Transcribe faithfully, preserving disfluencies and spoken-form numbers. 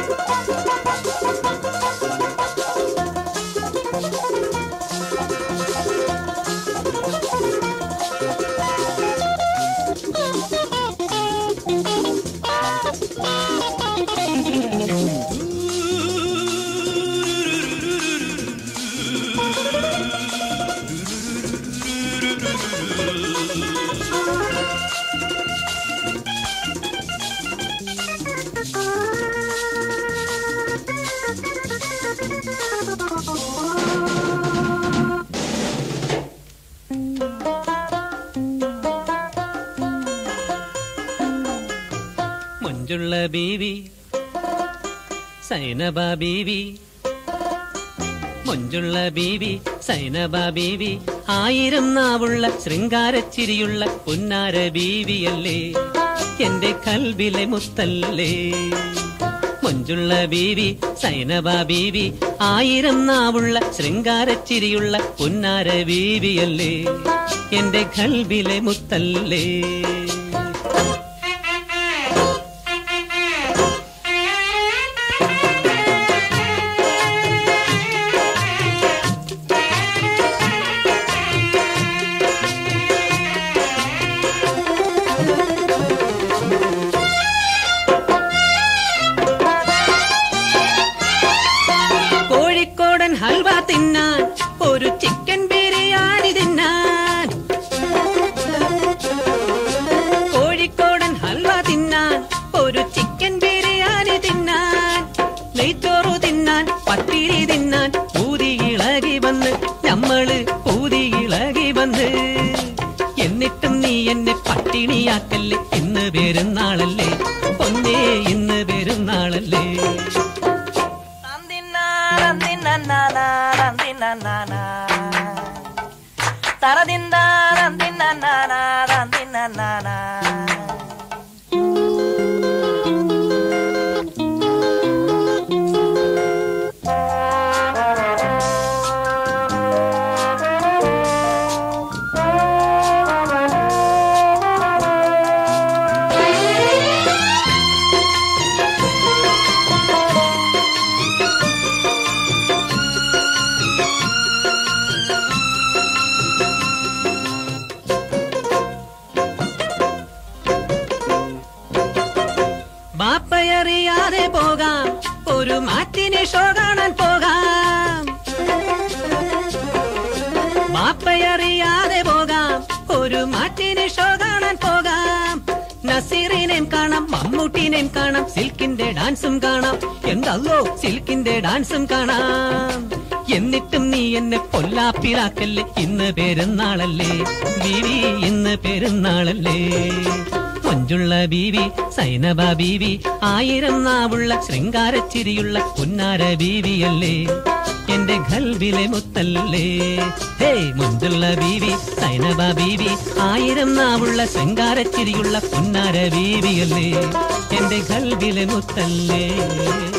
മഞ്ജുള്ള ബീവി സൈനബ ബീവി മഞ്ജുള്ള ബീവി സൈനബ ബീവി ആയിരം നാവുള്ള ശൃംഗാരച്ചിരിയുള്ള പുന്നാര ബീവിയല്ലേ എന്റെ കൽബിലെ മുത്തല്ലേ മഞ്ജുള്ള ബീവി സൈനബ ബീവി ആയിരം നാവുള്ള ശൃംഗാരച്ചിരിയുള്ള പുന്നാര ബീവിയല്ലേ എന്റെ കൽബിലെ മുത്തല്ലേ ഹൽവ തിന്നാൻ ഒരു ചിക്കൻ ബിരിയാണി തിന്നാൻ കോഴിക്കോടൻ ഹൽവ തിന്നാൻ ഒരു ചിക്കൻ ബിരിയാണി തിന്നാൻ നെയ്ച്ചോറു തിന്നാൻ പത്തിരി തിന്നാൻ പൂതി ഇളകി വന്ന് നമ്മള് പൂതി ഇളകി വന്ന് എന്നിട്ടും നീ എന്നെ പട്ടിണിയാക്കല്ലേ ഇന്ന് പെരുന്നാളല്ലേ പൊന്നേ ഇന്ന് പെരുന്നാളല്ലേ Taradinda, randinna, nana, randinna, nana. ബാപ്പയറിയാതെ പോകാം ഒരു മാറ്റിന് ഷോ കാണാൻ പോകാം ബാപ്പയറിയാതെ പോകാം ഒരു മാറ്റിന് ഷോ കാണാൻ പോകാം നസീറിനെ കാണാം മമ്മൂട്ടിനെ കാണാം സിൽക്കിന്റെ ഡാൻസും കാണാം എന്തല്ലോ സിൽക്കിന്റെ ഡാൻസും കാണാം എന്നിട്ടും നീ എന്നെ പൊല്ലാപ്പിലാക്കല്ലേ ഇന്ന് പെരുന്നാളല്ലേ ബീവി ഇന്ന് പെരുന്നാളല്ലേ മഞ്ജുള്ള ബീവി സൈനബ ബീവി ആയിരം നാവുള്ള ശൃംഗാരച്ചിരിയുള്ള പുന്നാര ബീവിയല്ലേ എന്റെ ഖൽബിലെ മുത്തല്ലേ ഹേ മഞ്ജുള്ള ബീവി സൈനബ ബീവി ആയിരം നാവുള്ള ശൃംഗാരച്ചിരിയുള്ള പുന്നാര ബീവിയല്ലേ എന്റെ ഖൽബിലെ മുത്തല്ലേ